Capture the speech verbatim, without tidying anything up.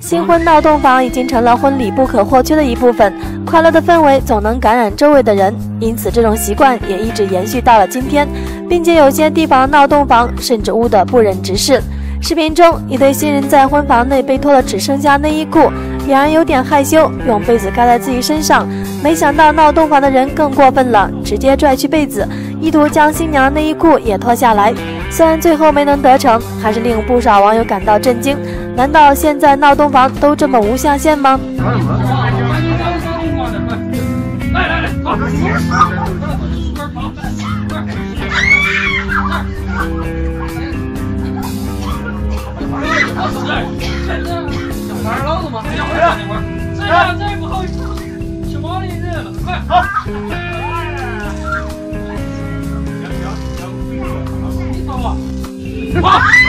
新婚闹洞房已经成了婚礼不可或缺的一部分，快乐的氛围总能感染周围的人，因此这种习惯也一直延续到了今天，并且有些地方闹洞房甚至污得不忍直视。视频中，一对新人在婚房内被脱了只剩下内衣裤，两人有点害羞，用被子盖在自己身上。没想到闹洞房的人更过分了，直接拽去被子，意图将新娘的内衣裤也脱下来。虽然最后没能得逞，还是令不少网友感到震惊。难道现在闹洞房都这么无下限吗？来来来，走！ 哪儿老子吗？要回来那会儿，这样再不好意思，吃毛利人了，快！好。你走吧。